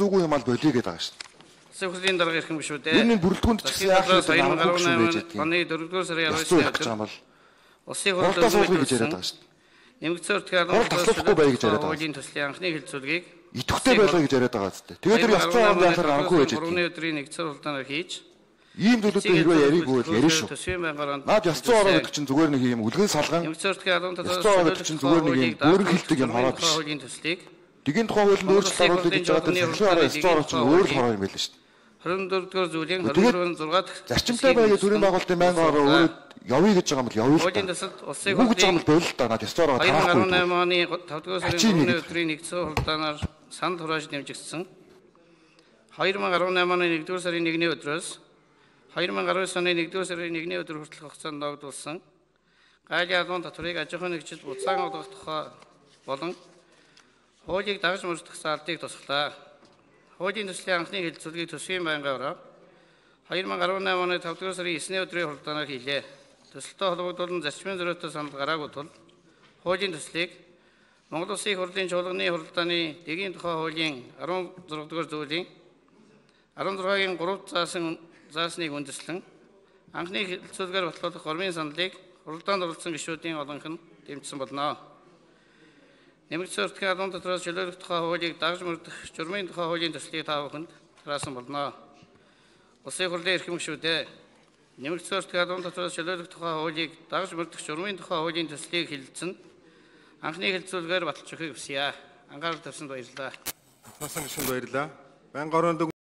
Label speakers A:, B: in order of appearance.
A: зүүгүй юм ал болиё гэдэг байгаа шүү дээ.
B: Улсын хурлын дарга ирэх юм шүү дээ.
A: Юуны бүрэлдэхүүнд ч гэсэн яах вэ?
B: 2018 оны 4-р сарын 19-ны өдөр улсын хурлын
A: гэж яриад байгаа шүү дээ.
B: Нэмэгдсэн өртгөө хуулийн төслийн анхны хэлэлцүүлгийг
A: идэвхтэй байлаа гэж яриад байгаа зү. Тэгээд тэр яцсан орны анхаар анхгүй байж байгаа.
B: 3-ны өдрийн нэгдсэн хурлаанаар хийж
A: ийм зүйлүүдээ хэрвээ яриггүй бол ярина шүү.
B: Төсвийн байнгаараа
A: наад яцсан орно гэдэг чинь зүгээр нэг юм үлгэн салган.
B: Нэмэгдсэн өртгөө 15
A: төлөөлөх чинь зүгээр нэг юм өөрөглөлтөг юм хараад биш.
B: Хуулийн төслийг
A: Тэгийн тухай хуулинд өөрчлөлт оруулах гэж байгаа тэр яцсан орно чинь өөр хороо юм байл шүү.
B: 24-р зүйлийн 24-6
A: зарчимтай байгаа төрийн байгуулалтын байнгын ороо өөрөө явъя гэж байгаа юм бол явъя л та.
B: Хуулийн төсөлд улсын
A: хурлын болил та наад яцсан ороо
B: 2018 оны 5-р сарын 3-ны өдрийн нэгдсэн хурлаанаар санал хурааж нэмжигдсэн. 2018 оны 1-р сарын 1-ний өдрөөс 2019 оны 1-р сарын 1-ний өдөр хүртэлх хугацаанд ногдуулсан гайлын албан татварыг аж ахуйн нэгжил буцаан олгох тухай болон хуулийг дагаж мөрдөх заалтыг тусгалаа. Хуулийн төслийн анхны хэлэлцүүлгийг төсвийн байнгаараа 2018 оны 5-р сарын 9-ний өдрийн хурлаанаар хийлээ. Төсөлтөд холбогдуулан зарчмын зориулалтад санал гараагүй тул хуулийн төслийг Монгол Улсын хурлын чуулганы хуралдааны дэгийн тухай хуулийн 16-р зүйлийн 16-гийн 3 заасныг үндэслэн анхны хэлэлцүүлгээр батлуулах гормын саналыг хуралдаанд оролцсон гишүүдийн олонх нь дэмжсэн болно. Нэмэгдсэн өртгөө албан татвараас чөлөөлөх тухай хуулийг дагаж мөрдөх журмын тухай хуулийн төслийг та бүхэнд тараасан болно. Улсын хурлын эрхэм гишүүдээ нэмэгдсэн өртгөө албан татвараас чөлөөлөх тухай хуулийг дагаж мөрдөх журмын тухай хуулийн төслийг хэлэлцэн анхны хэлэлцүүлгээр баталж өгөхийг хүсье. Анхаарал тавьсанд баярлалаа.
C: Татнасан гишүүнд баярлалаа. Байнгын орон